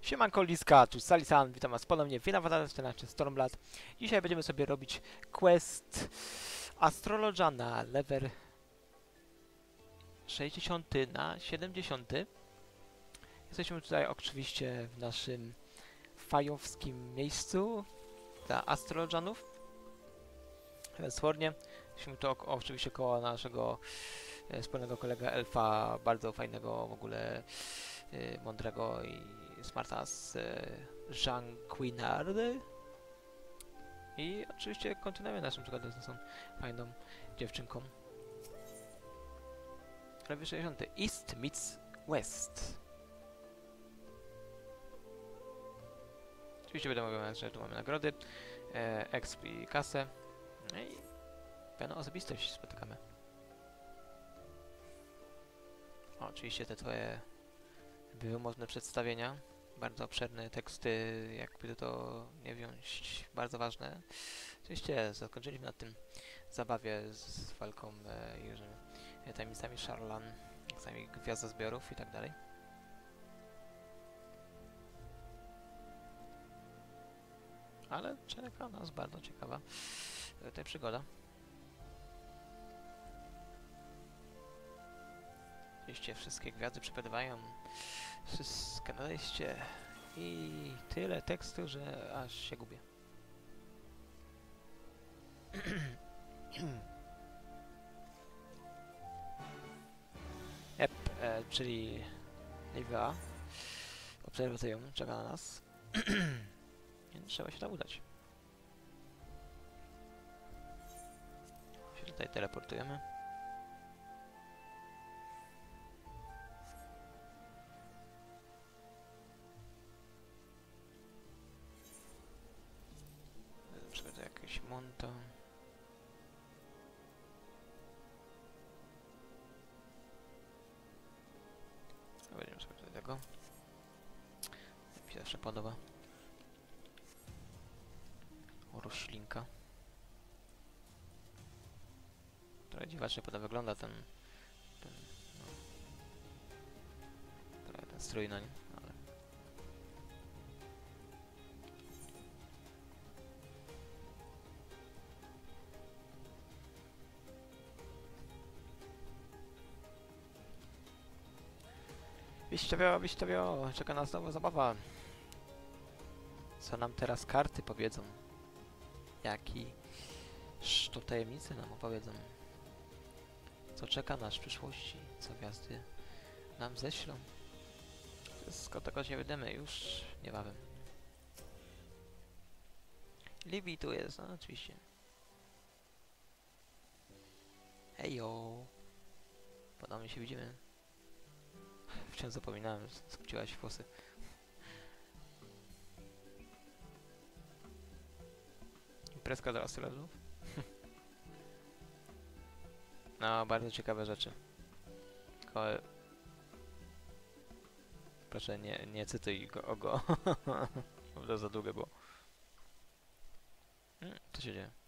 Siemanko Liska, tu Salisan, witam was ponownie w Final 14 Stormblood. Dzisiaj będziemy sobie robić quest Astrologa na level 60 na 70. Jesteśmy tutaj oczywiście w naszym fajowskim miejscu dla Astrologanów. Sfornie. Jesteśmy tu oczywiście koło naszego wspólnego kolega elfa, bardzo fajnego w ogóle, mądrego i smarta z Jean Quinard. I oczywiście kontynuujemy naszą przygodę z tą fajną dziewczynką. Prawie 60. East meets West. Oczywiście będę mówił, że tu mamy nagrody, exp i kasę. No i pewną osobistość spotykamy. O, oczywiście te twoje wymowne przedstawienia, bardzo obszerne teksty, jakby to nie wziąć, bardzo ważne. Oczywiście zakończyliśmy na tym zabawie z walką i tajemnicami Sharlan, sami gwiazdozbiorów i tak dalej. Ale czeka nas bardzo ciekawa ta przygoda. Oczywiście wszystkie gwiazdy przepływają, wszystko nadejście i tyle tekstu, że aż się gubię. Yep, czyli Livia obserwacyjną czeka na nas. Więc trzeba się tam udać. Się tutaj teleportujemy. Przygodę jakieś monto. Będziemy sobie do tego. Mi się zawsze podoba. Roślinka. Trochę dziwacznie potem wygląda ten no, trochę ten strój na nim, ale Wiśtawio, czeka nas nowa zabawa. Co nam teraz karty powiedzą? To tajemnice nam opowiedzą? Co czeka nas w przyszłości? Co gwiazdy nam ześlą? Wszystko tego się wydymy już niebawem. Libby tu jest, no oczywiście. Hejo! Podobnie się widzimy. Wciąż zapominałem, że skróciłaś włosy. Imprezka dla astrologów. No, bardzo ciekawe rzeczy. Tylko... Proszę, nie cytuj go. To za długie było. Co się dzieje?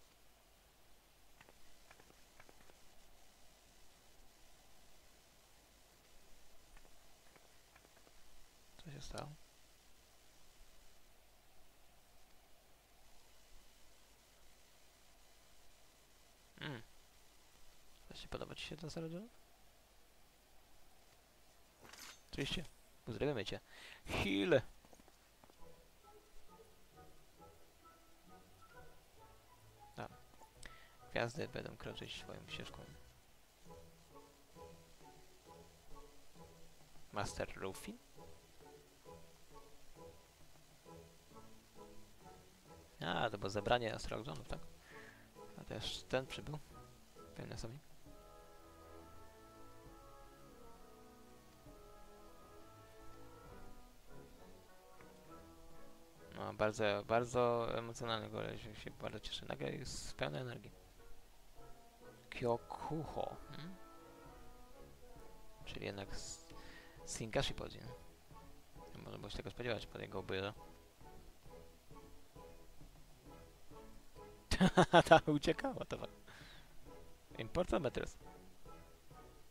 Co się stało? Właśnie podoba ci się to zarodzenie? Oczywiście. Pozdrawiamy cię. Heal! No. Gwiazdy będą kroczyć swoją ścieżką. Master Rufin? A, to było zebranie astrologów, tak? A też ten przybył. Pewnie sobie. No, bardzo emocjonalny goleś, się bardzo cieszę. Nagle jest pełna energii. Kyokuho. Czyli jednak Singashi Podzin. Nie można było się tego spodziewać po jego obyrze. Ta uciekała, to Importometrs.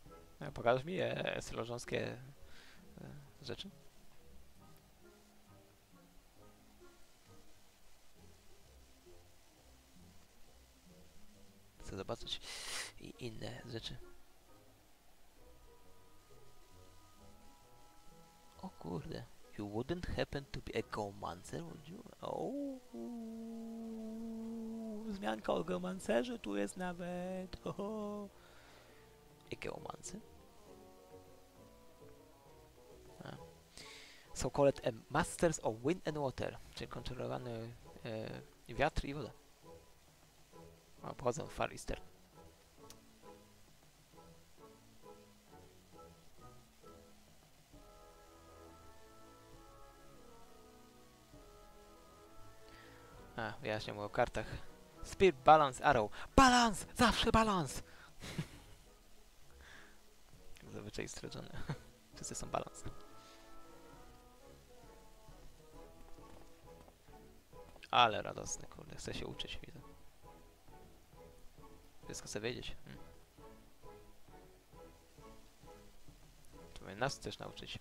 Pokażesz mi astrolożąskie rzeczy? chcę zobaczyć i inne rzeczy. O kurde. You wouldn't happen to be a geomancer, would you? Wzmianka o geomancerze tu jest nawet. A geomancer? So called masters of wind and water, czyli kontrolowany wiatr i woda. Pochodzą z Far Eastern. Wyjaśniam o kartach. Speed, balance, arrow. Balance! Zawsze balans! Zazwyczaj stwierdzone. Wszyscy są balans. Ale radosny, kurde. Chcę się uczyć, widzę. Wszystko chcę wiedzieć. To nas chcesz nauczyć.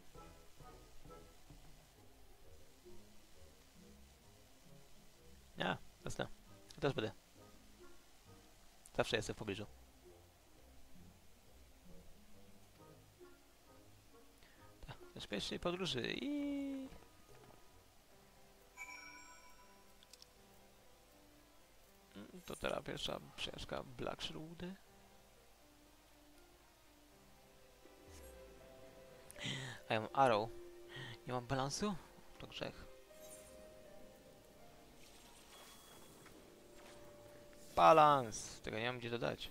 Jasne. Ja też będę. Zawsze jestem w pobliżu. Tak, bezpiecznej podróży i... To teraz pierwsza przejażdżka Blackshroot. A ja mam arrow. Nie mam balansu? To grzech. Balans! Tego nie mam gdzie dodać.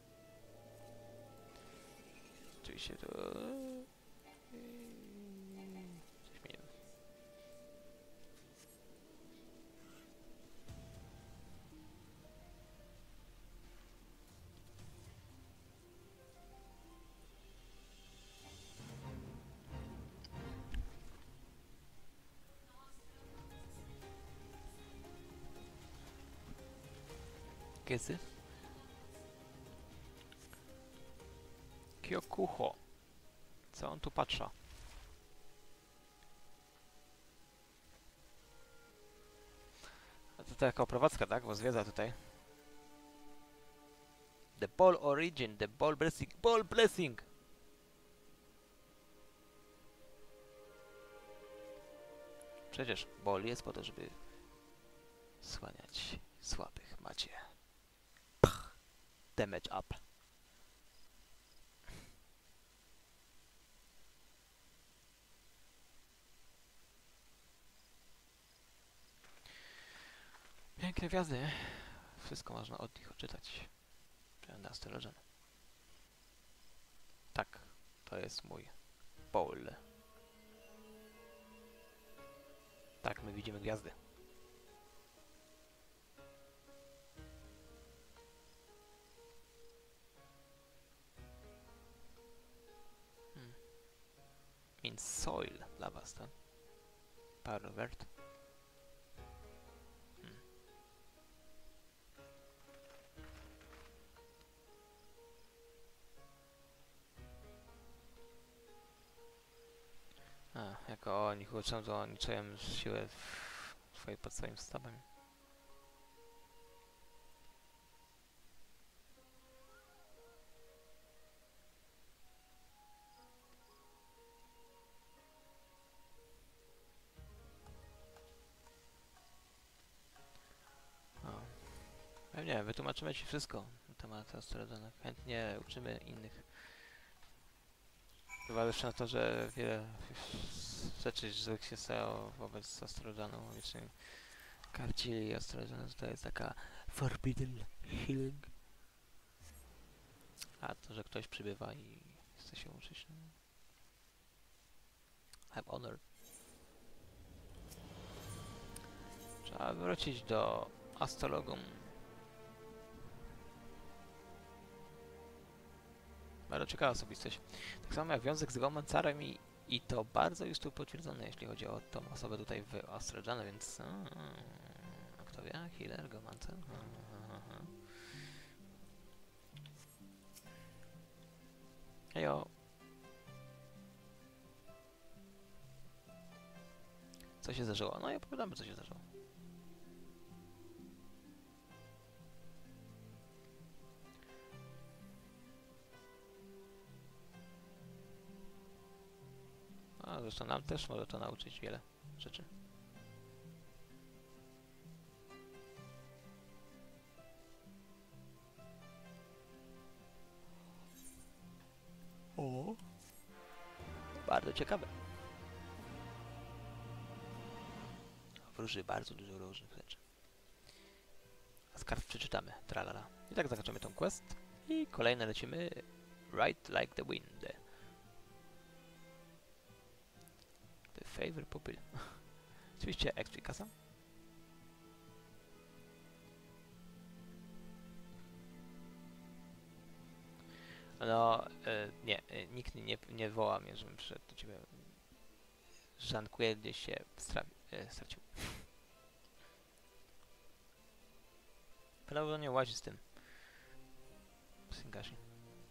Oczywiście to... Coś mi nie... Kiedy? Kyokuho. Co on tu patrzy? A to taka oprowadzka, tak? Bo zwiedza tutaj. The ball origin, the ball blessing, ball blessing! Przecież ball jest po to, żeby słaniać słabych. Macie. Pach. Damage up. Piękne gwiazdy. Wszystko można od nich odczytać. Prawda, Astrologian. Tak, to jest mój pole. Tak, my widzimy gwiazdy. Means soil dla was, tak? Pervert. Jako oni uczą, to oni czują siłę pod swoim stawem. Pewnie, wytłumaczymy ci wszystko na temat Astrologiana. Chętnie uczymy innych. Zważywszy na to, że wiele rzeczy złych się stało wobec Astrologanu, wiecznej karcili Astrologanu, to jest taka forbidden healing. A to, że ktoś przybywa i chce się uczyć, no. I'm honored. Trzeba wrócić do Astrologum. Bardzo ciekawa osobistość. Tak samo jak wiązek z Geomancerem i to bardzo już tu potwierdzone, jeśli chodzi o tą osobę tutaj w Astrologanie, więc... kto wie? Healer, Geomancer? Hejo. Co się zdarzyło? No i opowiadamy, co się zdarzyło. No, zresztą nam też może to nauczyć wiele rzeczy. O, bardzo ciekawe. Wróży bardzo dużo różnych rzeczy. A z kart przeczytamy. Tralala. I tak zakończymy tą quest. I kolejne lecimy. Ride like the wind. The favor pupil. Oczywiście XP kasa. No, nie, nikt nie woła mnie, żebym przyszedł do ciebie. Żankuje gdzieś się stracił. Prawo nie łazi z tym. Singashi.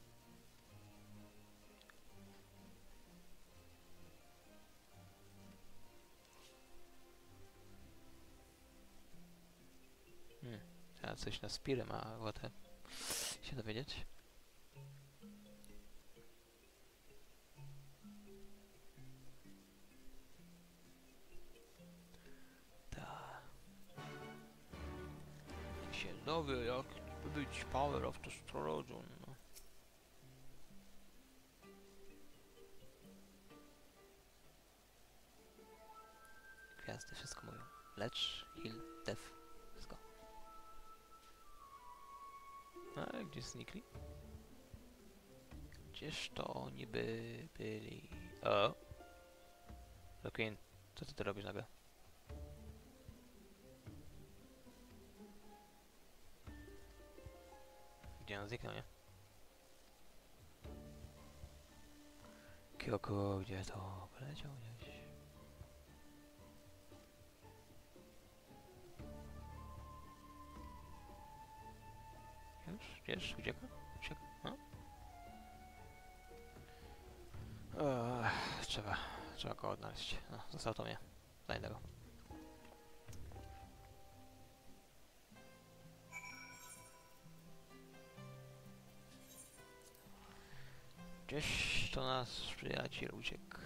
Teraz coś na Spirę ma ochotę się dowiedzieć. Tak. Się dowie, jak być power of the Strorodzon. No. Gwiazdy wszystko mówią. Lecz, heal, death. Wszystko. A gdzie znikli? Gdzież to oni byli? O! Lokin, co ty robisz nagle? Gdzie on zniknął, nie? Kyoko, gdzie to poleciał gdzieś? Już? Wiesz? Ucieka? Ucieka? No? Trzeba go odnaleźć. No, został to mnie. Znajdę go. Gdzieś to nasz przyjaciel uciekł.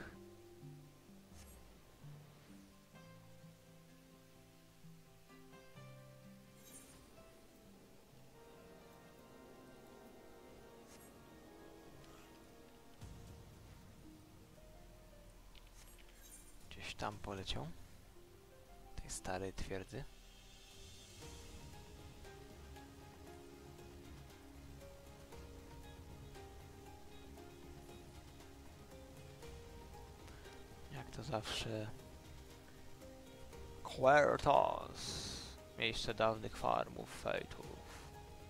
Gdzieś tam poleciał. Tej starej twierdzy. Jak to zawsze. Quertas. Miejsce dawnych farmów, fejtów.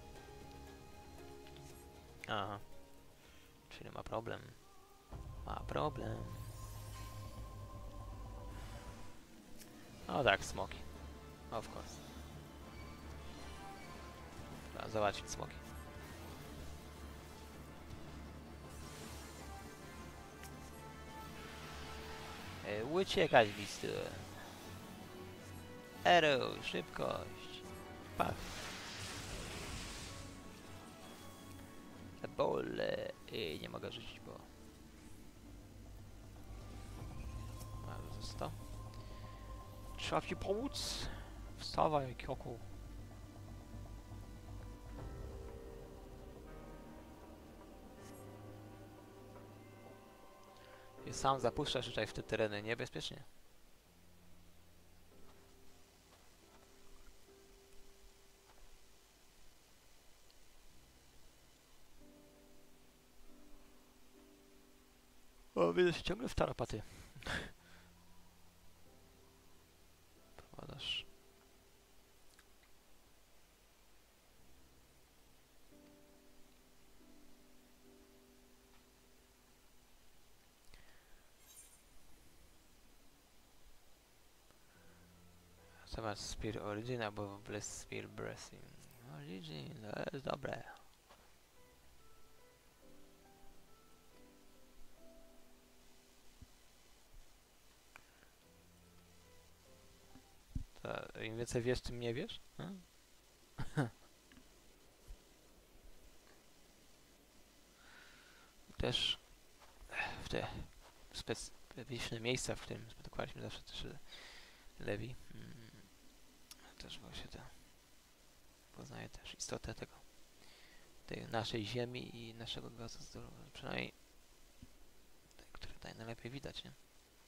Aha. Czyli ma problem. Ma problem. O tak, smoki. Of course. Trzeba załatwić smoki. Uciekać listy. Arrow, szybkość. Pach. Bole. Nie mogę rzucić, bo... Ale został. Trzeba ci pomóc. Wstawaj, Kyoku. I sam zapuszczasz tutaj w te tereny niebezpiecznie. O, widzę się ciągle w tarapaty. Powadasz. Zobacz, Spear Origin albo Bliss Spear Blessing. Origin, to jest dobre. To im więcej wiesz, tym nie wiesz? Też w te specyficzne miejsca, w którym spotykaliśmy zawsze też Lewi. Też właśnie poznaje też istotę tej naszej ziemi i naszego gwiazdozdroju, przynajmniej te, które tutaj najlepiej widać, nie?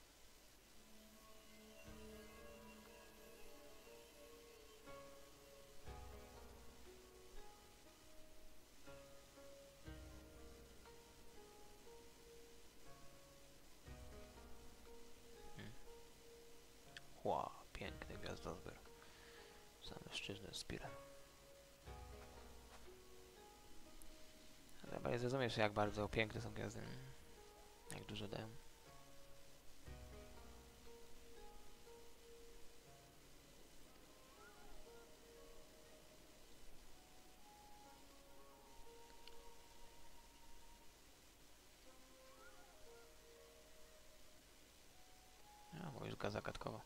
Wow, piękny gwiazdozbiór. Same szczytne spiral. Chyba nie zrozumiesz, jak bardzo piękne są gwiazdy. Jak dużo dają. No, łyżka zagadkowa.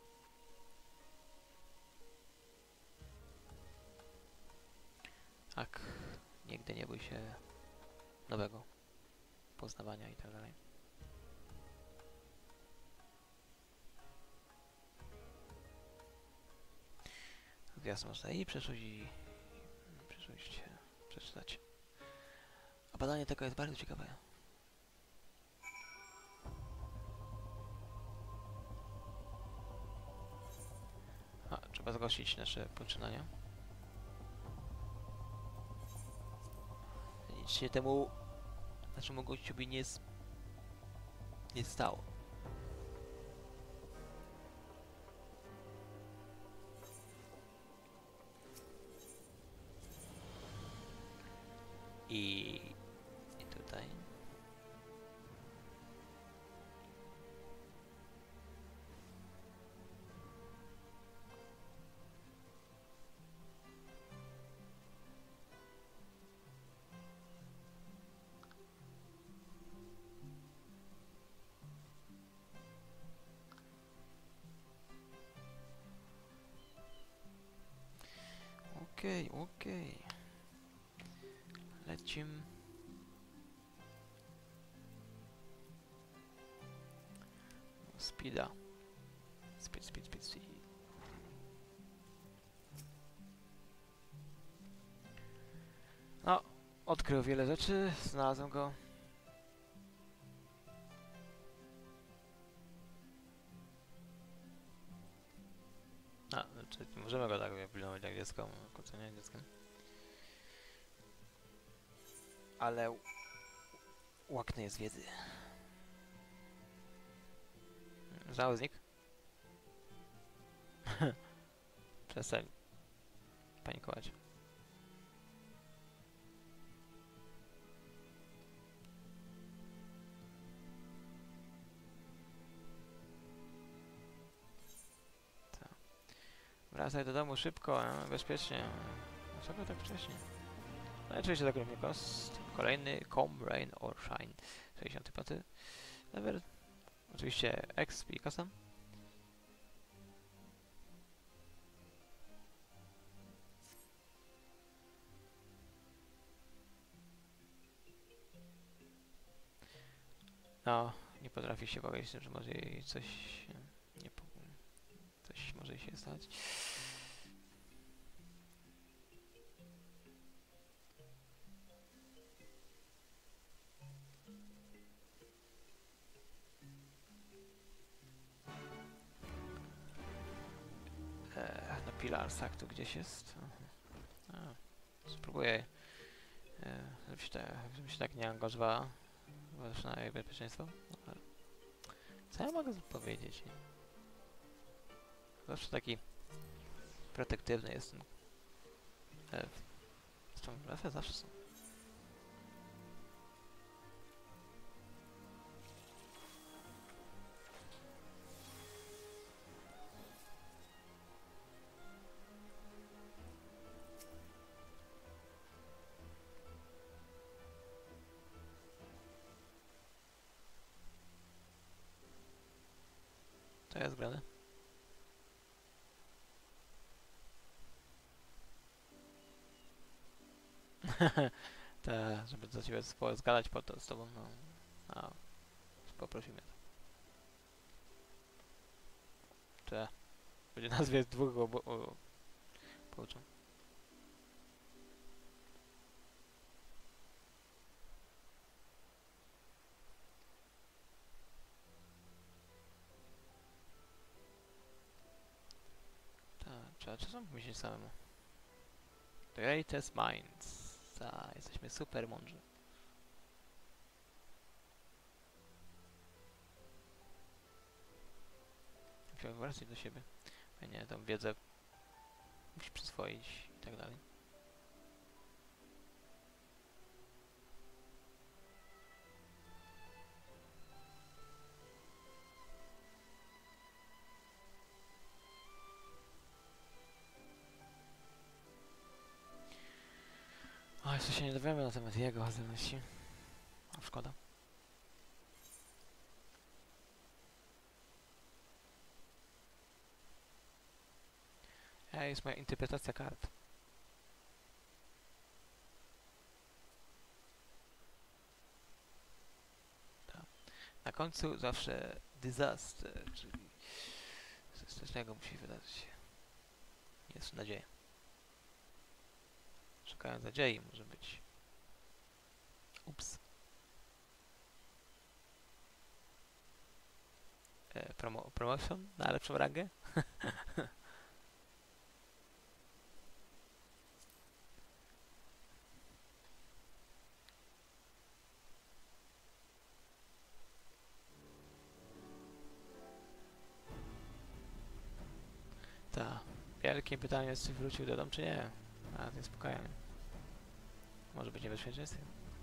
Tak, nigdy nie bój się nowego poznawania i tak dalej. Gwiazd można i przeszłość, i przyszłość przeczytać. A badanie tego jest bardzo ciekawe. A, trzeba zgłosić nasze poczynania. Nic się temu naszemu gościowi nie stało. I tutaj. Okej. Lecimy. Speeda. Speed. No, odkrył wiele rzeczy, znalazłem go. A, znaczy nie możemy go tak pilnować jak dziecko, kłócenie dzieckiem. Ale łakny jest wiedzy. Żałoznik? Przestań panikować. Tak. Wracaj do domu szybko, bezpiecznie. Dlaczego tak wcześnie? No i oczywiście zagrywamy kost. Kolejny Come Rain or Shine. 65. Level. Oczywiście XP i custom. No, nie potrafi się pogodzić z tym, że może jej coś coś może jej się stać. No Pilarsach tu gdzieś jest. Spróbuję, żeby się tak nie angażowała. Ważne na jej bezpieczeństwo. No, co ja mogę powiedzieć? Nie? Zawsze taki protektywny jestem. Zresztą elfy zawsze są. To jest grane. Żeby do ciebie zgadać z tobą, no. A, poprosimy. Te. Będzie nazwie dwóch pouczą. Tak, trzeba czasem pomyśleć samemu. The greatest minds. Ta, jesteśmy super mądrzy. Musimy wracać do siebie. Nie, tą wiedzę musi przyswoić i tak dalej. O, jeszcze się nie dowiemy na temat jego zdolności. A szkoda. Jest moja interpretacja kart. Tak. Na końcu zawsze disaster, czyli coś strasznego musi wydarzyć. Jest nadzieja. Szukając nadziei może być. Ups. Promotion na lepszą rangę? Tak. Wielkie pytanie jest, czy wrócił do domu, czy nie. A, to jest spokojnie. Może być niebezpieczeństwem.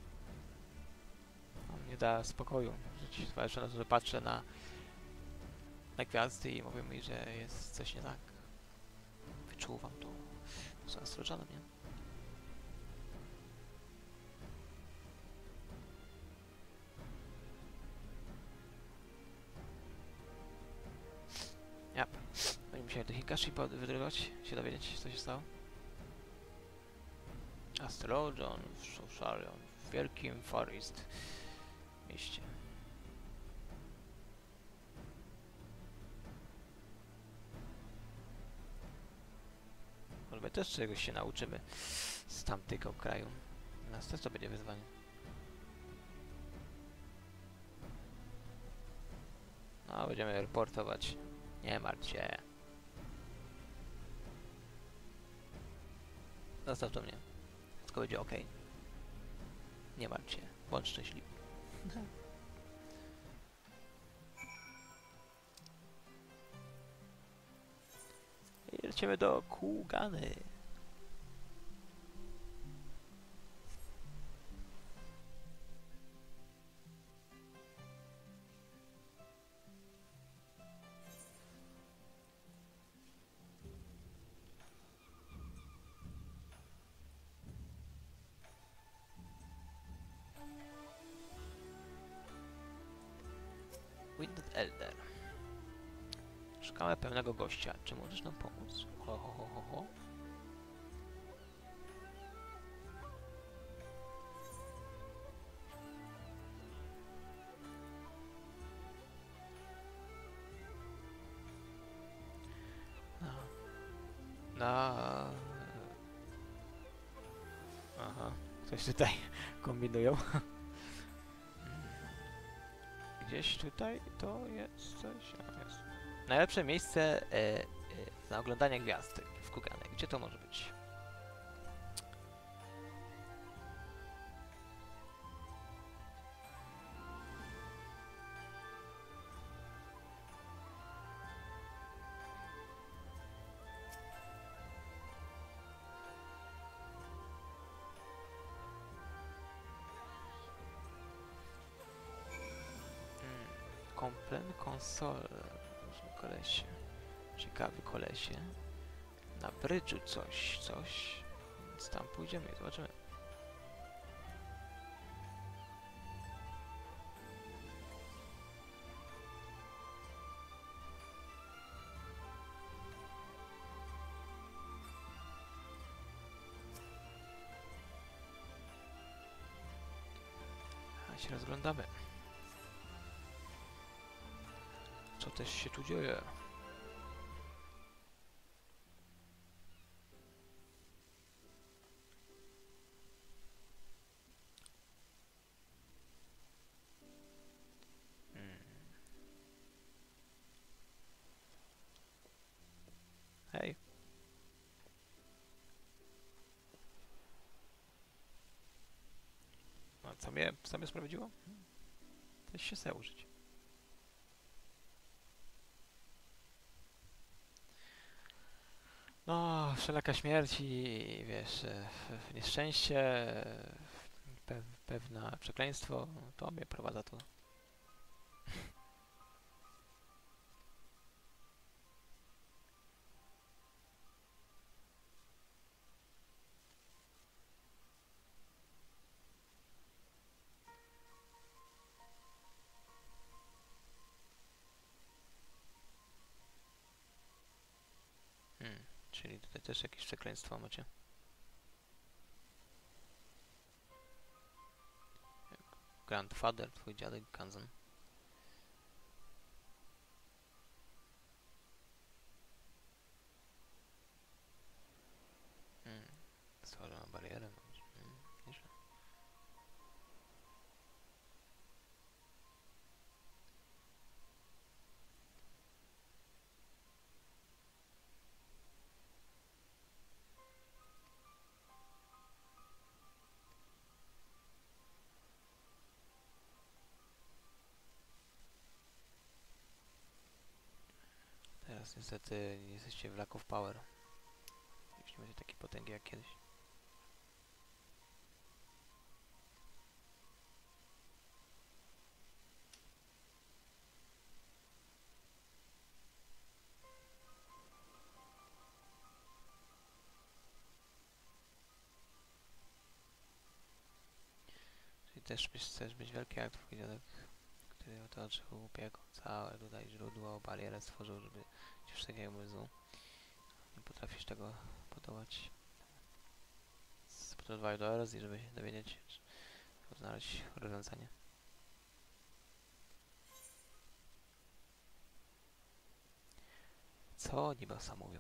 On nie da spokoju. Zwłaszcza na to, że patrzę na gwiazdy i mówią mi, że jest coś nie tak. Wyczuwam to. Są astrolożanem, nie? Ja. Oni musieli do Hikashi wydrywać, się dowiedzieć, co się stało. Astrologion w Shosharion, w wielkim Forest mieście. Może my też czegoś się nauczymy z tamtego kraju. Nas też to będzie wyzwanie. No, będziemy reportować. Nie martw się. Zostaw to mnie. Wszystko będzie ok. Nie martw się. Bądź szczęśliwy. I lecimy do Kugany. Winded Elder. Szukamy pewnego gościa. Czy możesz nam pomóc? Ho, ho, ho, ho, ho. No. Aha. Coś tutaj kombinują. Gdzieś tutaj to jest coś. A, jest. Najlepsze miejsce na oglądanie gwiazd w Kugane. Gdzie to może być? Komplen konsol. Kolesie. Ciekawy kolesie. Na brydżu coś. Więc tam pójdziemy i zobaczymy. A się rozglądamy. Co też się tu dzieje? A co mnie sprowadziło? Coś się chce użyć. No, wszelaka śmierć i wiesz, nieszczęście, pewne przekleństwo, to mnie prowadza tu. Czyli tutaj też jakieś przekleństwo macie. Grandfather, twój dziadek Kanzen. Stworzona barierę. Nieźle. Teraz niestety nie jesteście w lack of power. Już nie będzie takiej potęgi jak kiedyś. Czyli też chcesz być wielki jak twój dziadek, który otoczył głupiego. Całe tutaj źródło, barierę stworzył, żeby ci wszystkiego złu. Nie potrafisz tego podołać. Potrzebowałem do erozji, żeby się dowiedzieć, czy znaleźć rozwiązanie. Co oni bossa mówią?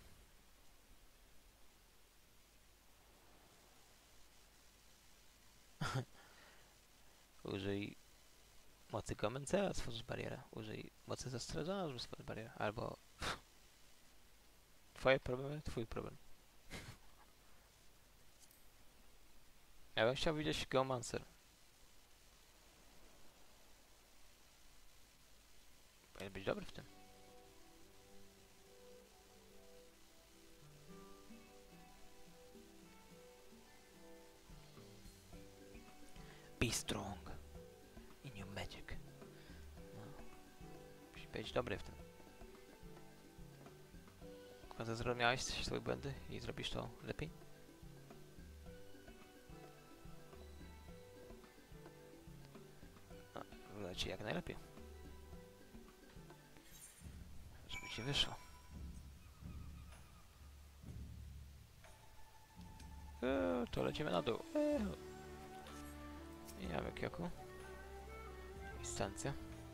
Użyj mocy Gomencera, stworzysz barierę. Użyj mocy zastrzeżona, żeby stworzyć barierę. Albo twoje problemy, twój problem. Ja bym chciał widzieć Geomancer. Powinien być dobry w tym. Be strong in your magic. No. Musi być dobry w tym. Kiedy zrozumiałeś swoje błędy i zrobisz to lepiej? No, wygląda ci jak najlepiej. Żeby ci wyszło. To lecimy na dół. I ja w Kyoku. Instancja.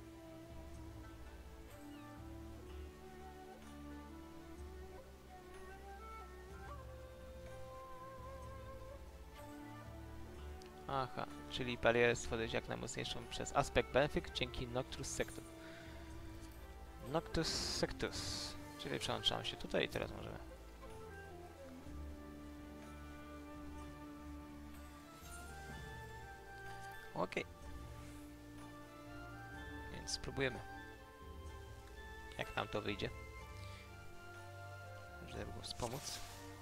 Aha, czyli barierę stworzyć jak najmocniejszą przez aspekt benefit dzięki Noctus Sectus. Noctus Sectus. Czyli przełączam się tutaj i teraz możemy. Okej. Więc spróbujemy. Jak nam to wyjdzie. Żeby go wspomóc.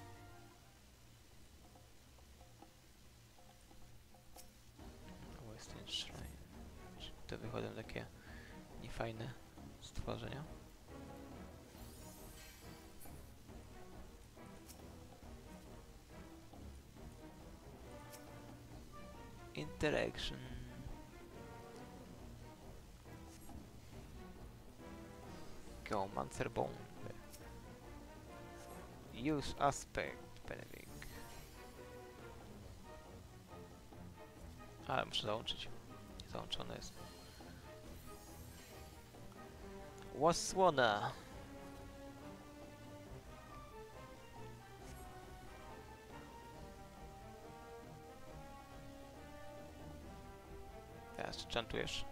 Western Shrine. To wychodzą takie niefajne stworzenia. Interaction. Geomancer Bone. Use aspect benefit. Ale muszę załączyć. Załączone jest. Wasłona. Teraz czantujesz.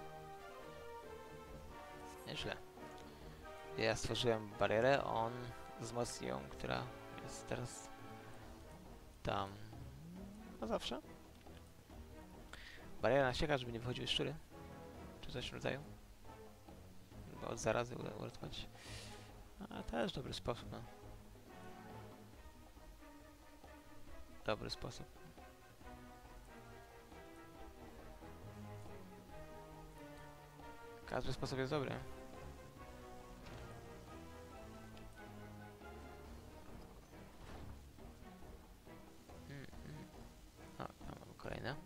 Nieźle. Ja stworzyłem barierę, on wzmocni ją, która jest teraz tam na zawsze. Bariera nasieka, żeby nie wychodziły szczury, czy coś w rodzaju. Żeby od zarazy uratować. A też dobry sposób, no. Dobry sposób. Każdy sposób jest dobry. O, tam mamy kolejne.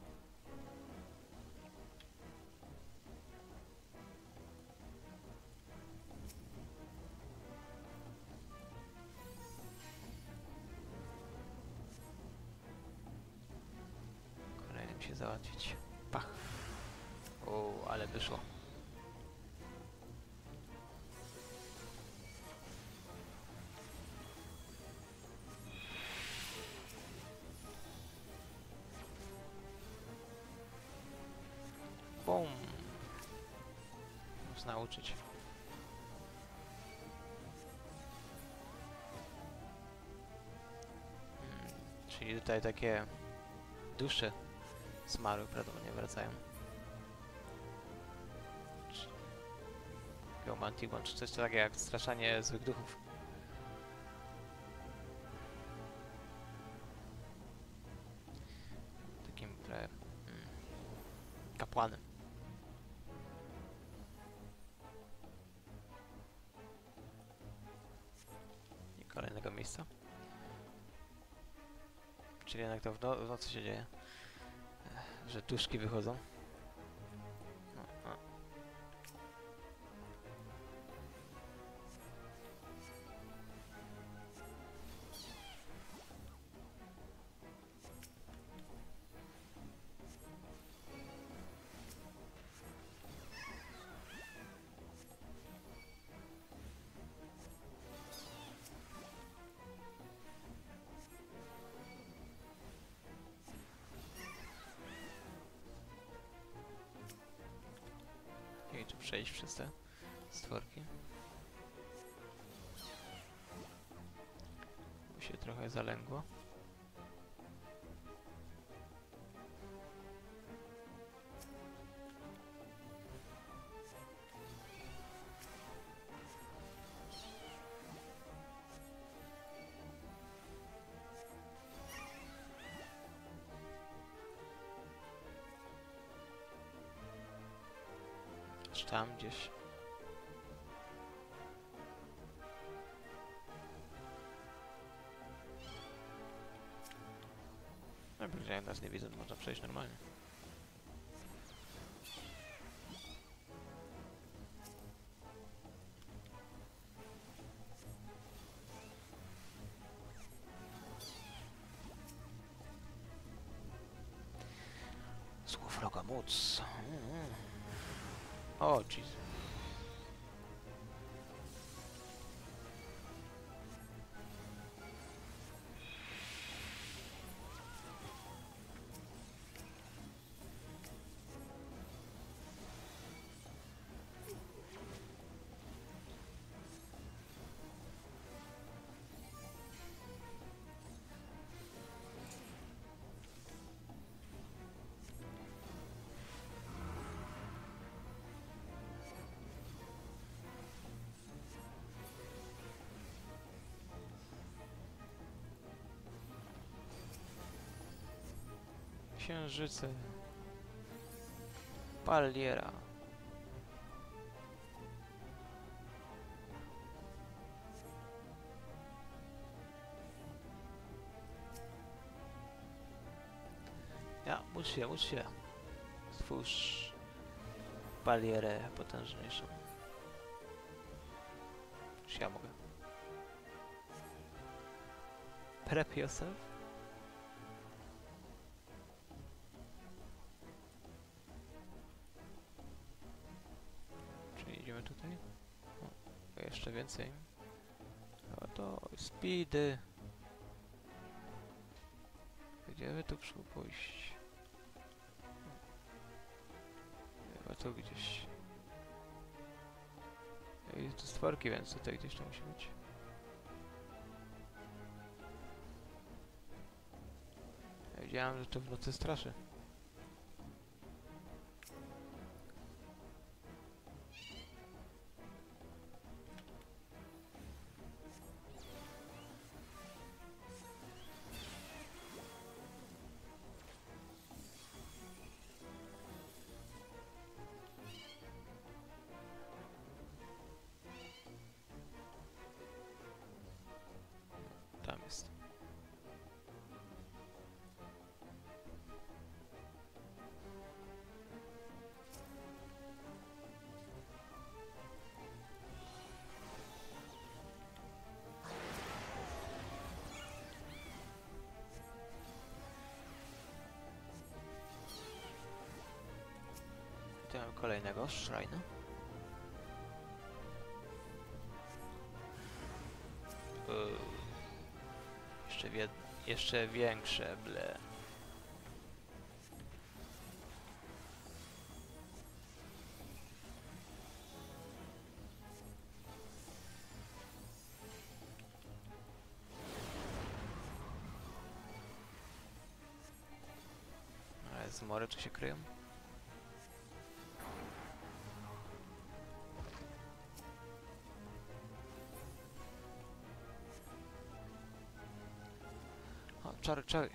Kolejny mi się załatwić. Pach. O, ale wyszło. Bum. Można nauczyć. Czyli tutaj takie dusze zmarłych prawdopodobnie wracają. Geomantigon, czy coś takiego jak straszanie złych duchów. Takim kapłanem. I kolejnego miejsca. Czyli jednak to w nocy się dzieje. Że duszki wychodzą. I tu przejść przez te stworki. Bo się trochę zalęgło. Czy tam gdzieś. Najpierw jak nas nie widzą, to można przejść normalnie. Złowroga moc. O, jeez. Księżyce. Paliera. Ja, módl się. Stwórz palierę potężniejszą. Czy ja mogę? Prep yourself? Czyli idziemy tutaj? O, jeszcze więcej. O to speedy. Gdzie by tu pójść? Chyba tu gdzieś. I tu stworki, więc tutaj gdzieś to musi być. Wiedziałem, że to w nocy straszy. Tam jest. Tu mamy kolejnego shrine. Jeszcze większe, ble. Ale zmory tu się kryją. O, czary, czary.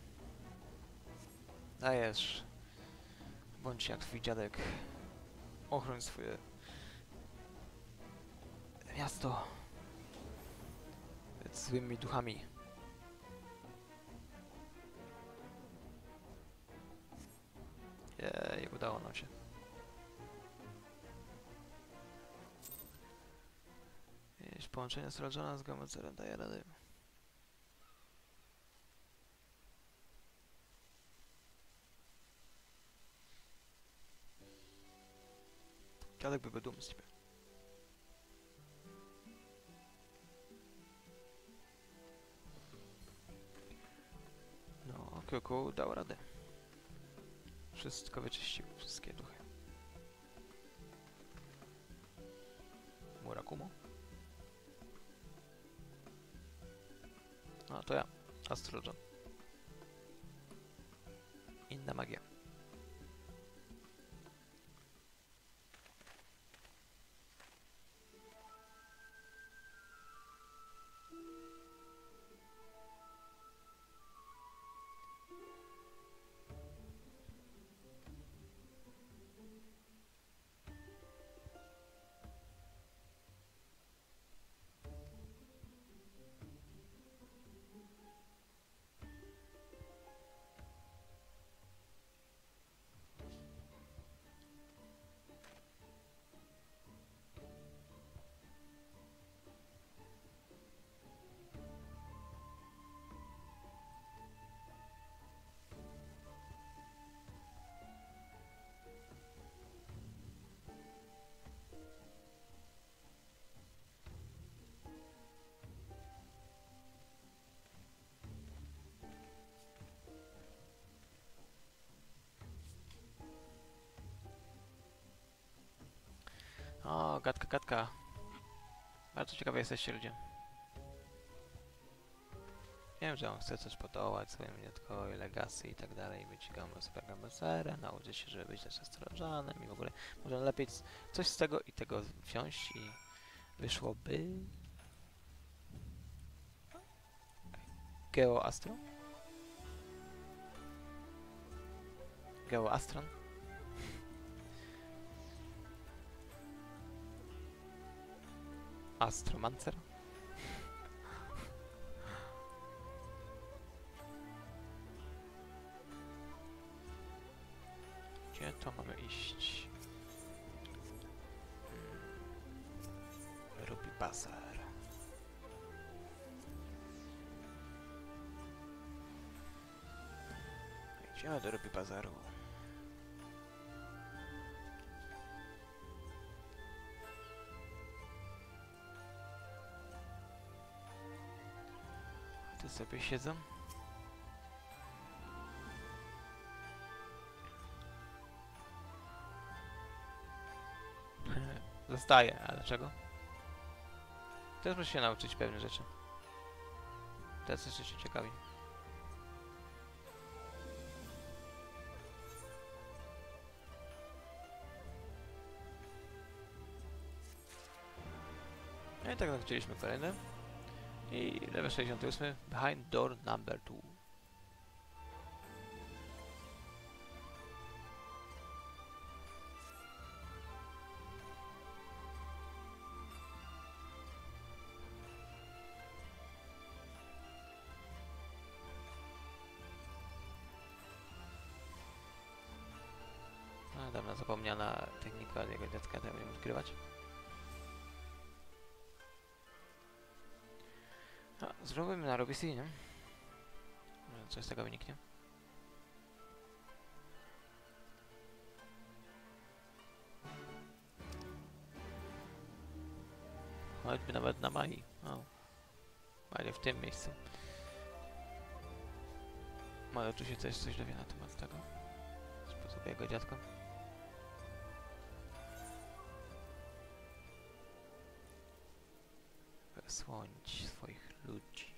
Dajesz. Bądź jak twój dziadek. Ochroń swoje miasto przed złymi duchami. Jej, udało nam się. Jeśli połączenie Strelżona z Gamocerem daje radę. Dziadek byłby dumny z ciebie. No, Kyoku dał radę. Wszystko wyczyścił, wszystkie duchy. Murakumo? A, to ja. Astrologian. Inna magia. O, gadka, gadka. Bardzo ciekawi jesteście ludzie. Wiem, że on chce coś podołać swojemu dziadkowi, legacy i tak dalej, być super gambaserem, nauczyć się, żeby być też astrolożanem i w ogóle może lepiej coś z tego i tego wziąć i wyszłoby... Geoastro? Geoastron? Astromancer? Gdzie to mamy iść? Ruby Bazar. Idziemy do Ruby Bazaru. Ty sobie siedzą? Zostaje, ale dlaczego? Też muszę się nauczyć pewnych rzeczy. Te rzeczy się ciekawi. No i tak nawiedzieliśmy kolejne. I level 68, behind door number 2. No, dawno zapomniana technika od jego dziecka, to będziemy odkrywać. A, zrobimy na Robicy, nie? Coś z tego wyniknie. Choćby nawet na Mai. O. Ale w tym miejscu. Może tu się coś dowie na temat tego. Sposób jego dziadka. Słonić swoich ludzi.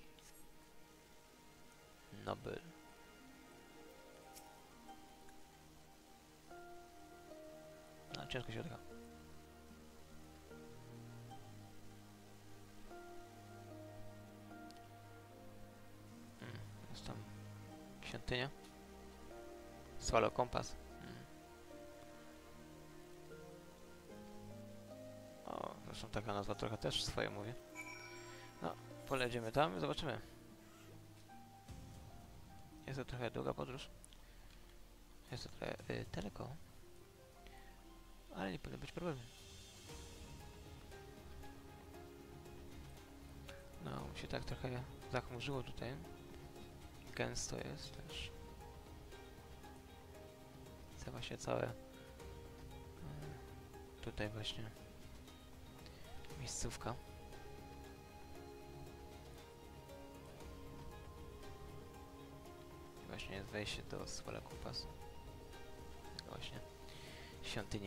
Nobel. No, ciężko się odga. Jest tam świątynia. Swallow kompas. O, zresztą taka nazwa trochę też swoje mówi. No, polecimy tam i zobaczymy. Jest to trochę długa podróż. Jest to trochę daleko. Ale nie powinno być problemu. No, mi się tak trochę zachmurzyło tutaj. Gęsto jest też. Cała się całe tutaj właśnie miejscówka. I właśnie jest wejście do Swallow kompas. Właśnie świątyni.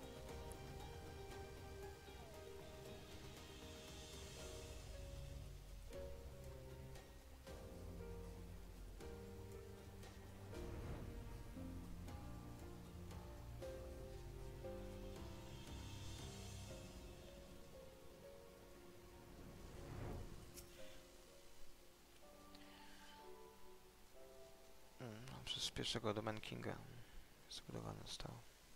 No, przez pierwszego Domain Kinga zbudowany został.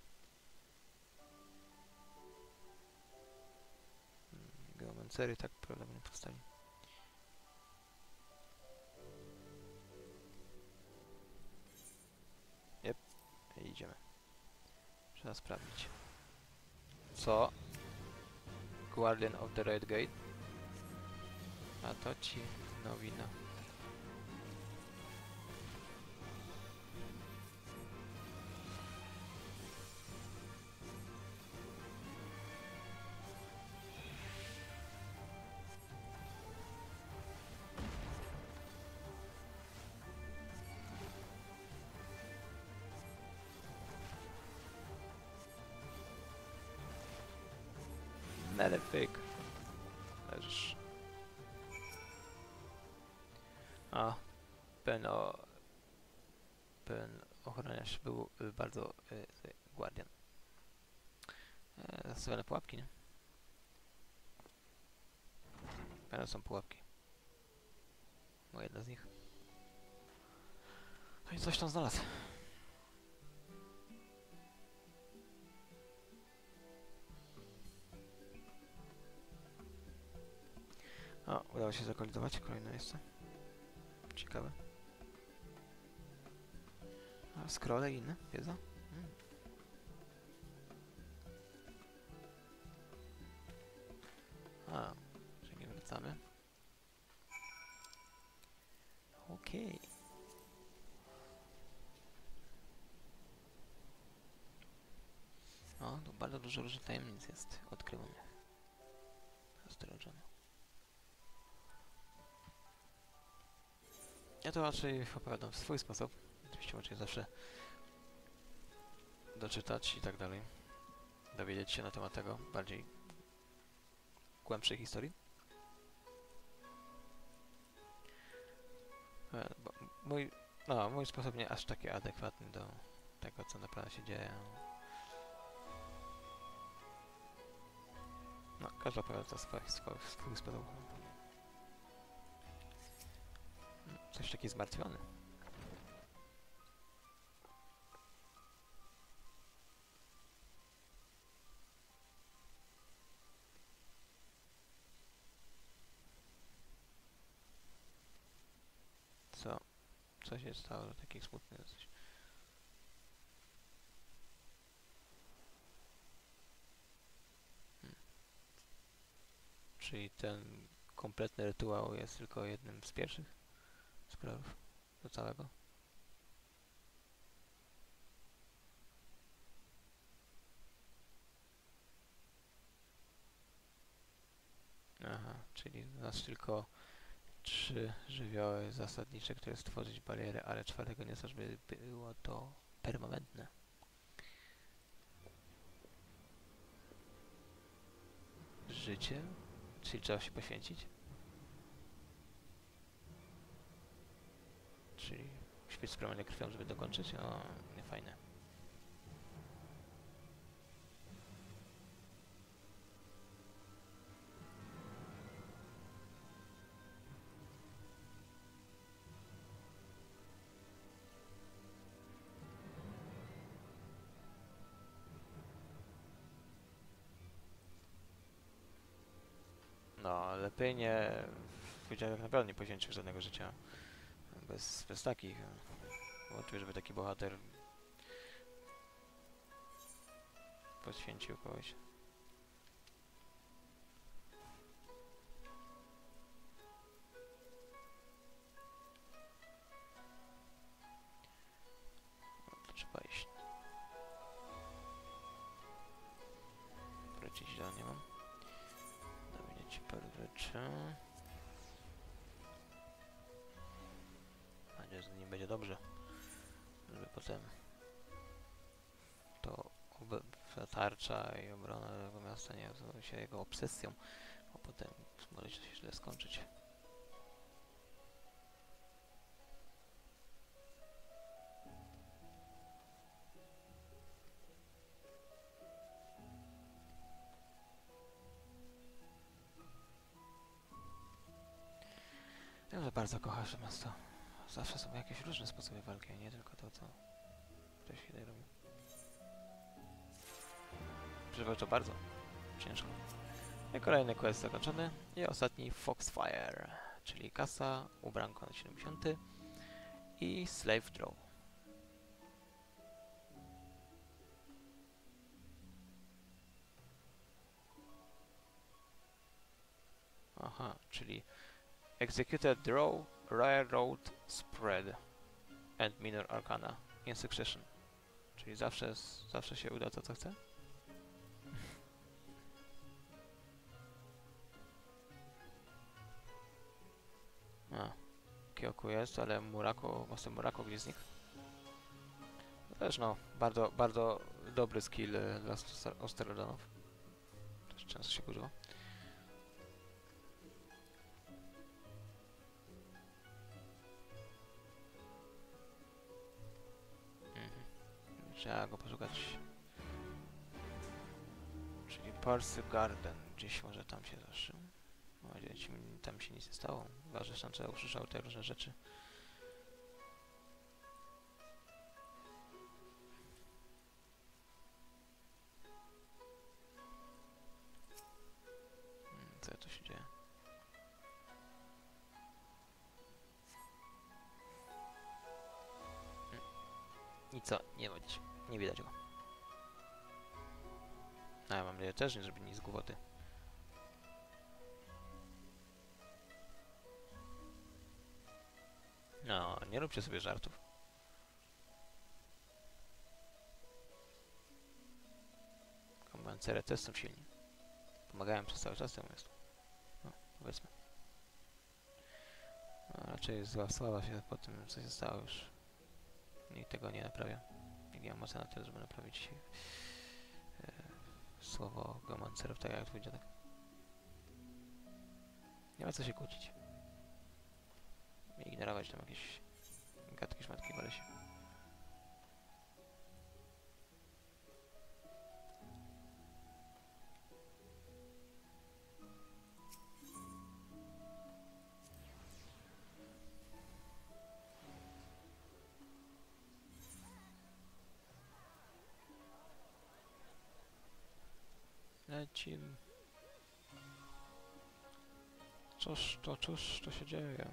Geomancery tak prawdopodobnie powstali. Jep, idziemy. Trzeba sprawdzić. Co? Guardian of the Red Gate? A to ci nowina. Malefic. Leżysz. A, pełen ochroniarz był bardzo guardian. Zastosowane pułapki, nie? Pewnie są pułapki. Bo jedna z nich. No i coś tam znalazł. O, udało się zlokalizować kolejne miejsce. Ciekawe. A scrolle i inne, wiedza? A, czyli wracamy. Okej. O, tu bardzo dużo różnych tajemnic jest odkrywanych. Zdrodzonych. Ja to raczej opowiadam w swój sposób. Oczywiście możecie zawsze doczytać i tak dalej. Dowiedzieć się na temat tego bardziej głębszej historii. Bo mój sposób nie aż taki adekwatny do tego, co naprawdę się dzieje. No, Każdy opowiada swój sposób. Coś taki zmartwiony. Co? Co się stało, że taki smutny jesteś? Czyli ten kompletny rytuał jest tylko jednym z pierwszych sprawów do całego? Aha, czyli znasz tylko 3 żywioły zasadnicze, które stworzyć barierę, ale czwartego nie znasz, by było to permanentne. Życie? Czyli trzeba się poświęcić? Czyli musi być sprowadzony krwią, żeby dokończyć? O, nie fajne. No, lepiej nie... Powiedziałem, jak naprawdę nie poświęcił żadnego życia. Bez takich. Wątpię, żeby taki bohater poświęcił kogoś. No, to trzeba iść. Wrócić do nie mam. Zamienić parę rzeczy. Mam nadzieję, że z nim będzie dobrze. Żeby potem to tarcza i obrona tego miasta nie stało się jego obsesją, a potem może się źle skończyć. Ja bardzo kochasz to miasto. Zawsze są jakieś różne sposoby walki, a nie tylko to, co ktoś kiedy robi. Przeżywał to bardzo ciężko. I kolejny quest zakończony. I ostatni Foxfire, czyli kasa, ubranko na 70 i Slave Draw. Aha, czyli Executed Draw, Railroad Spread and Minor Arcana in succession. Czyli zawsze się uda to, co chce? A, Kyoku jest, ale mocny Murako gdzieś z nich. To też no, bardzo dobry skill dla Osterodanów. Też często się używa. Trzeba go poszukać. Czyli Parsi Garden. Gdzieś może tam się zaszył. Mam nadzieję, że tam się nic nie stało. Ważne, że tam trzeba usłyszał te różne rzeczy. Co tu się dzieje? I co? Nie widać go. A ja mam nadzieję też, żeby nic z głupoty. No, nie róbcie sobie żartów. Kombancery też są silni. Pomagałem przez cały czas temu miastu. No, powiedzmy. No, raczej zła sława się po tym, co się stało już. Nikt tego nie naprawia. Nie mam mocy na tyle, żeby naprawić słowo Geomancerów, tak jak twój dziadek. Nie ma co się kłócić. I ignorować tam jakieś gadki, szmatki w lesie. lecim. Cóż to się dzieje?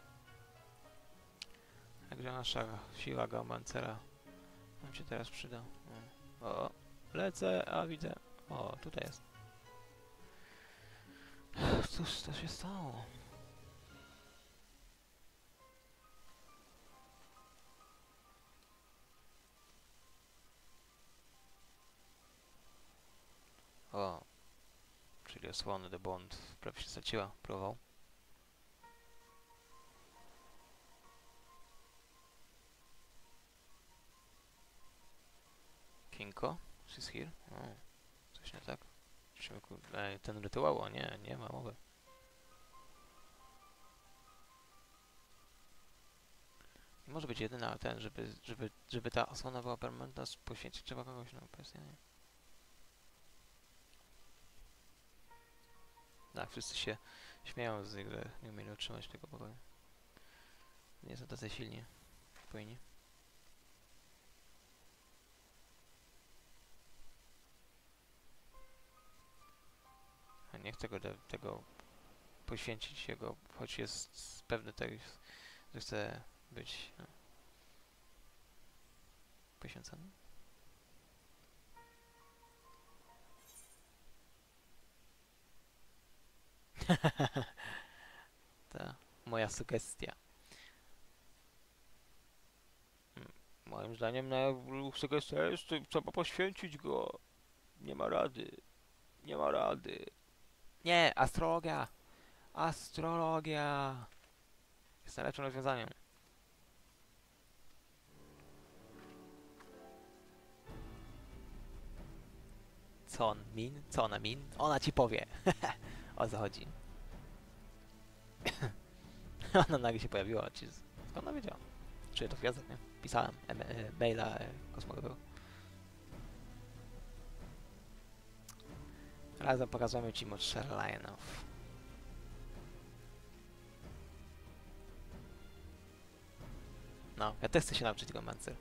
Jakże nasza siła Geomancera nam się teraz przyda. O, lecę, a widzę. O, tutaj jest. Cóż to się stało? O, czyli osłony The Bond prawie się straciła. Próbował. Kinko? She's here? O, coś nie tak. Ten rytuał? O nie, nie ma mowy. Nie może być jedyna ten, żeby ta osłona była permanentna, poświęcić trzeba kogoś, no pewnie nie. Tak, wszyscy się śmieją z nich, że nie umieli utrzymać tego pokoju. Nie są tacy silni, powinni. A nie chcę tego poświęcić jego, choć jest pewny tego, że chce być no, poświęcony. Ta moja sugestia. Moim zdaniem sugestia jest, trzeba poświęcić go. Nie ma rady. Nie ma rady. Nie, astrologia! Astrologia! Jest najlepszym rozwiązaniem. Co on min? Co ona min? Ona ci powie. O co chodzi. Ona nagle się pojawiła. Skąd ona wiedziała? Czy to gwiazdek, nie? Pisałem maila kosmogowego. Razem pokażemy ci moc Sherlionów. No, ja też chcę się nauczyć tego Mancer.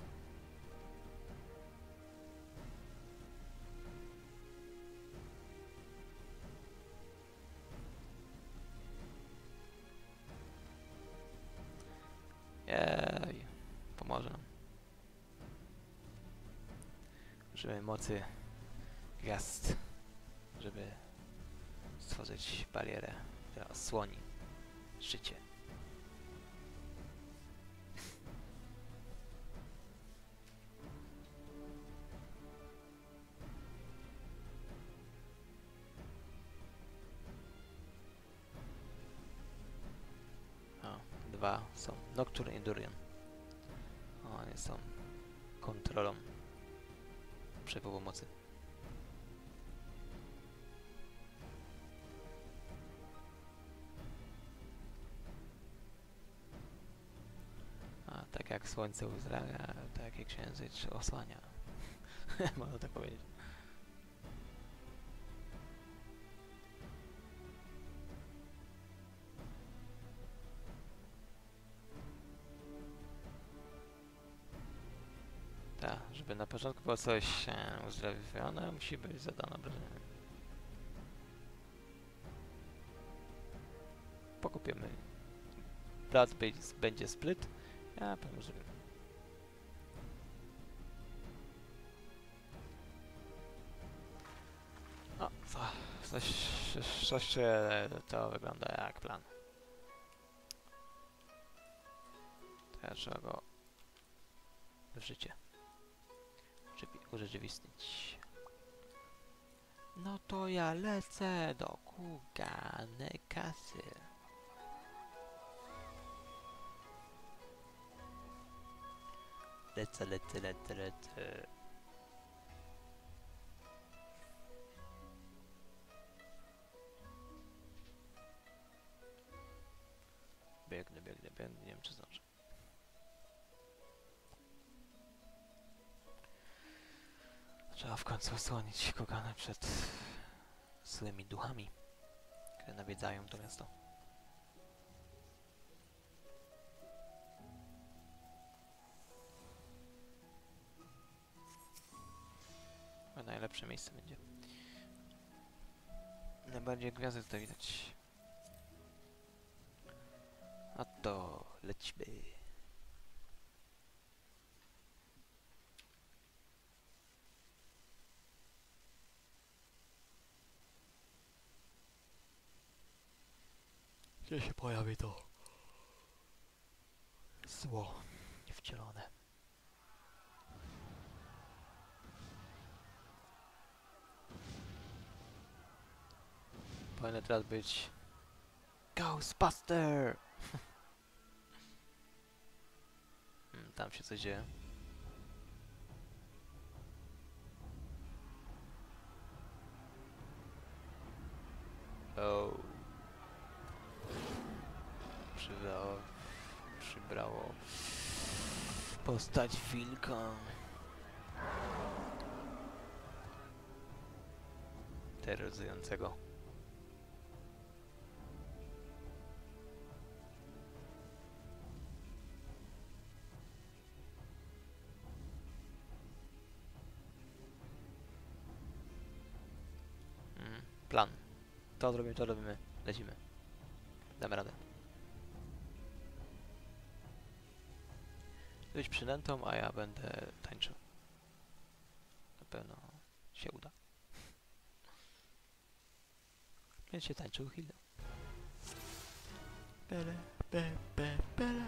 Jej, pomoże nam. Użyjemy mocy gwiazd, żeby stworzyć barierę, która osłoni życie. O, dwa są Nocturne i Durian. One są kontrolą przepływu mocy. A tak jak słońce uzdrawia, tak jak księżyc osłania. Można tak powiedzieć. Tak, żeby na początku było coś uzdrowione, musi być zadane obrażenie. Pokupimy. Brat będzie split. Ja powiem, że... O, coś to wygląda jak plan. Teraz trzeba go w życie urzeczywistnić. No to ja lecę do Kugane Kasy. Lecę. Biegnę, nie wiem czy zdążę. Trzeba w końcu osłonić Kuganę przed złymi duchami, które nawiedzają to miasto. Chyba najlepsze miejsce będzie. Najbardziej gwiazdy tutaj widać. A to lecimy. Gdzie się pojawi to zło wcielone? Powinno teraz być Ghostbuster! Tam się coś dzieje. O. Przybrało postać wilka. Terroryzującego. Plan. To robimy. Lecimy. Damy radę. Być przynętą, a ja będę tańczył. Na pewno się uda. Będzie tańczył chwilę. Bele, bele.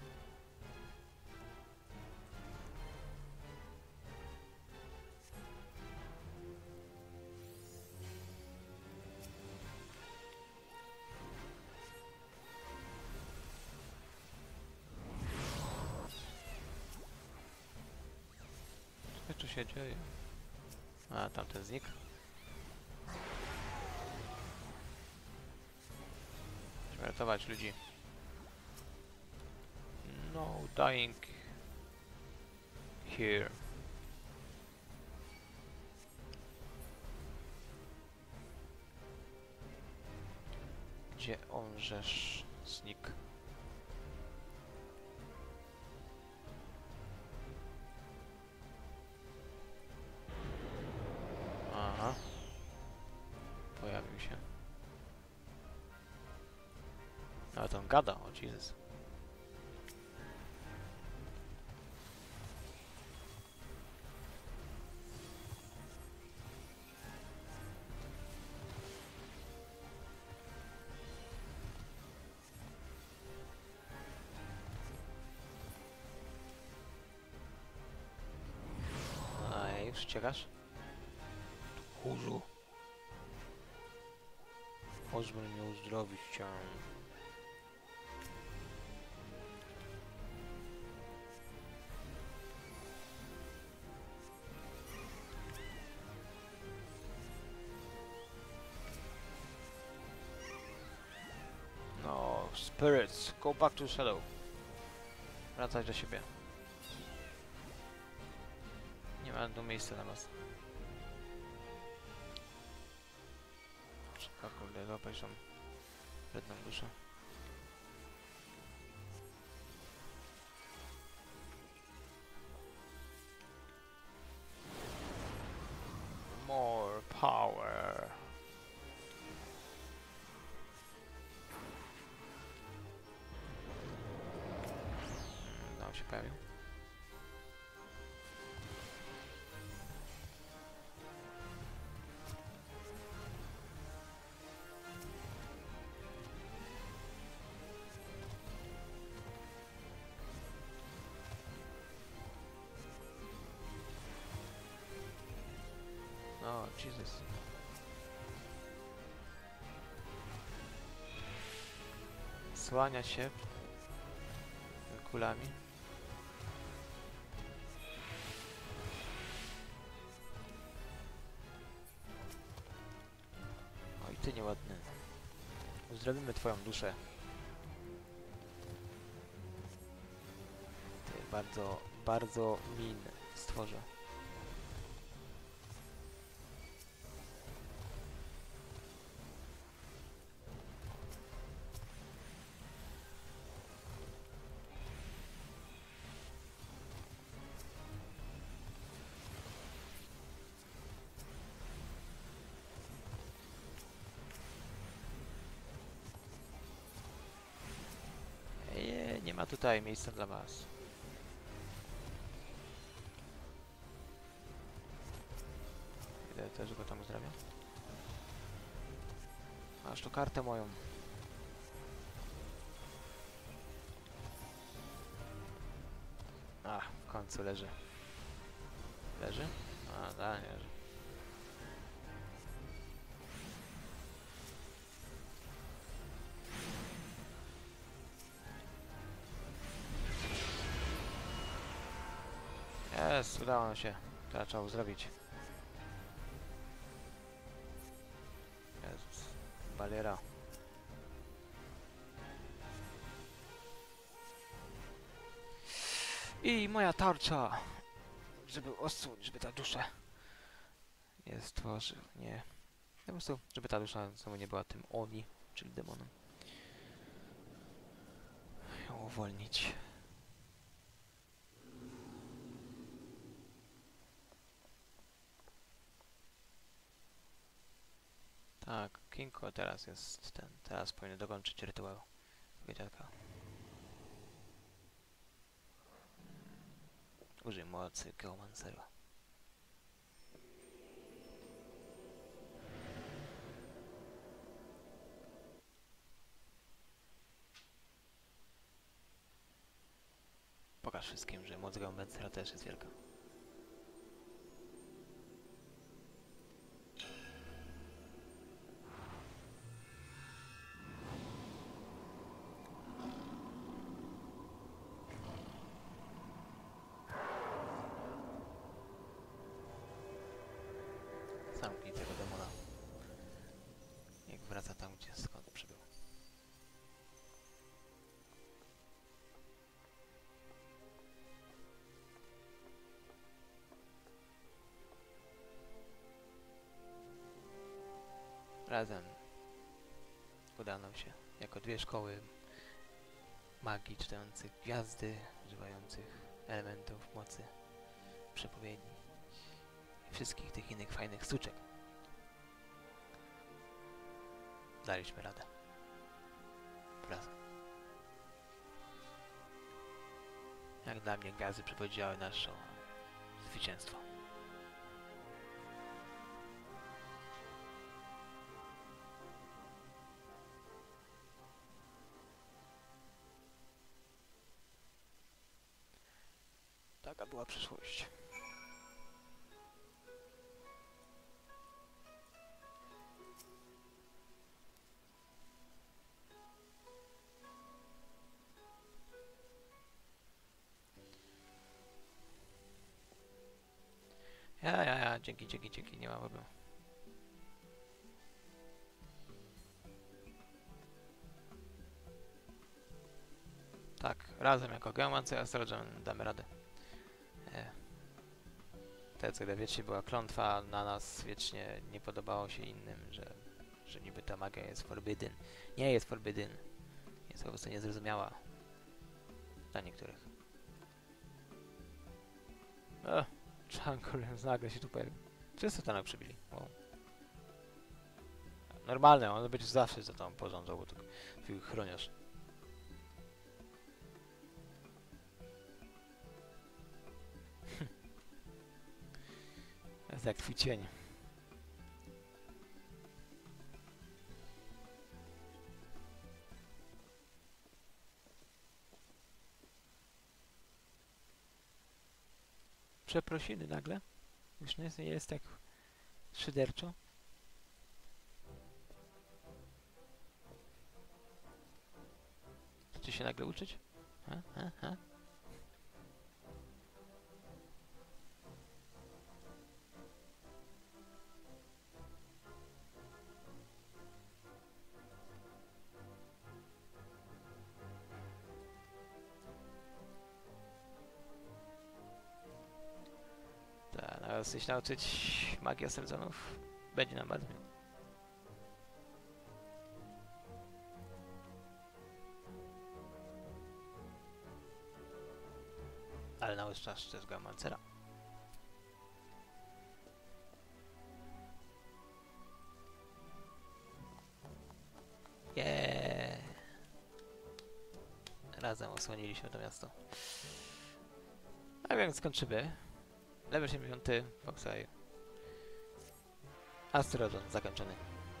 Co tu się dzieje? A, tamten znikł. Trzeba ratować ludzi. No dying here. Gdzie onżesz znikł? Aha. Pojawił się. Ale to on gada, o Jezus. A już uciekasz? Tchórzu. Pozwól mi uzdrowić cię. No, spirits, go back to shadow. Wracać do siebie. Nie ma tu miejsca na was. Trzeba kurde złapać tą wredną duszę. More power. No się pojawił. Oh, Jesus. Słania się kulami. Oj, ty nieładny. Uzdrowimy twoją duszę. Ty bardzo min stworzę. Nie ma tutaj miejsca dla was. Idę też go tam uzdrawiam. Masz tu kartę moją. A, w końcu leży. Leży? A, da, nie leży. Jest, udało nam się. Teraz trzeba zrobić. Jest. Baliera. I moja tarcza! Żeby osunąć, żeby ta dusza nie stworzył, nie. Po prostu, żeby ta dusza znowu nie była tym oni, czyli demonem. Ją uwolnić. Tak, Kinko teraz jest ten. Teraz powinien dokończyć rytuał tego dziadka. Użyj mocy Geomancera. Pokaż wszystkim, że moc Geomancera też jest wielka. Zamknij tego demona. Jak wraca tam, gdzie skąd przybył. Razem uda nam się, jako dwie szkoły magii czytających gwiazdy, używających elementów mocy, przepowiedni i wszystkich tych innych fajnych sztuczek. Daliśmy radę. Razem. Jak dla mnie gwiazdy przepowiedziały nasze zwycięstwo. Taka była przyszłość. Dzięki, nie ma problemu. Tak, razem jako Geomancer, a Strojan damy radę. To co wiecznie była klątwa, na nas wiecznie nie podobało się innym, że niby ta magia jest forbidden. Nie jest forbidden. Jest po prostu niezrozumiała. Dla niektórych. Czankur nagle się tu pojawił. Wszyscy to przybili. Wow. Normalne, on być zawsze za tą porządzał, bo to twój chroniarz. Jest jak twój cień. Przeprosiny nagle? Już nie jest tak szyderczo. Chcecie się nagle uczyć? Ha? Tak, nawet chcesz nauczyć magii osadzonów? Będzie nam bardzo miło. Ale na czas to jest Geomancera. razem osłoniliśmy to miasto. A więc skończymy. Level 70, Foxeye. Asterodon zakończony.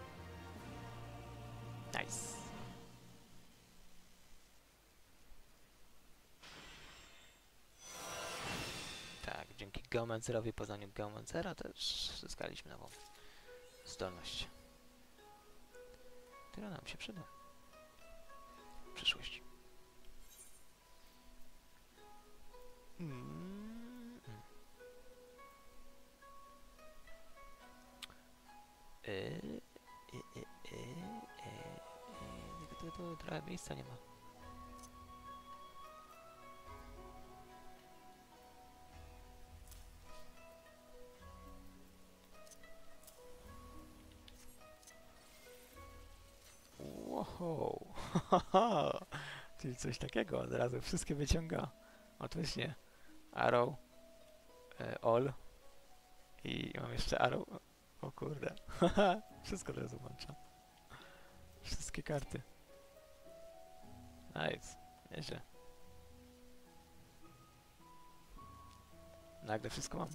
Nice. Tak, dzięki Geomancerowi, poznaniu Geomancera też zyskaliśmy nową zdolność, która nam się przyda w przyszłości. Tu trochę miejsca nie ma. Wow, czyli coś takiego, od razu wszystkie wyciąga. Oczywiście Arrow, All i mam jeszcze Arrow. O kurde, wszystko od razu włączam. Wszystkie karty. Nice, nieźle. Nagle wszystko mam.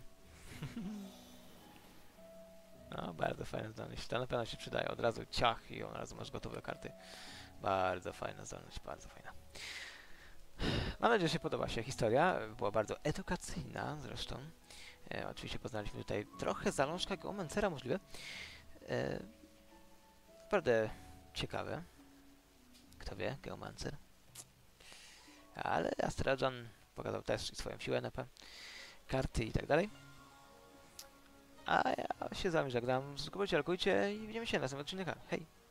No, bardzo fajna zdolność. To na pewno się przydaje. Od razu ciach i od razu masz gotowe karty. Bardzo fajna zdolność, bardzo fajna. Mam nadzieję, że się podoba się historia. Była bardzo edukacyjna zresztą. Oczywiście poznaliśmy tutaj trochę zalążka Geomancera możliwe. Naprawdę ciekawe. Kto wie, Geomancer. Ale Astrajan pokazał też swoją siłę NP, karty i tak dalej. A ja się z wami żegnam. Subskrybujcie, lajkujcie i widzimy się na następnych odcinkach. Hej!